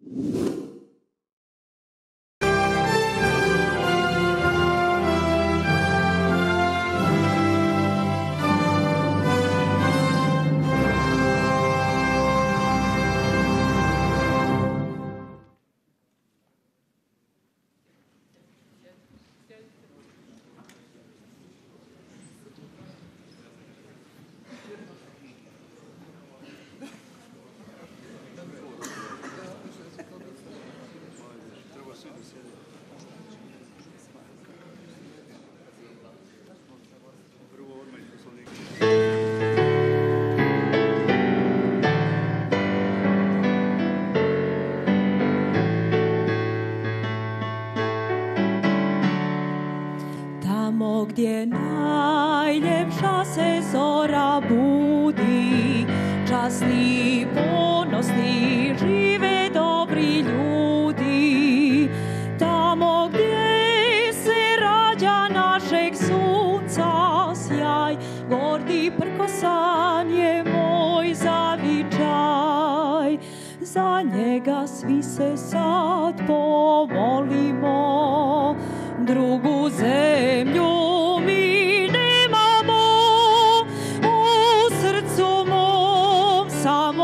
Tamo gdje najljepša se zora budi, časni, ponosni, žive dobri ljudi. Tamo gdje se rađa našeg sunca sjaj, gordi prkosan je moj zavičaj. Za njega svi se sad pomolimo, drugu zemlju mi nemamo, u srcu mom samo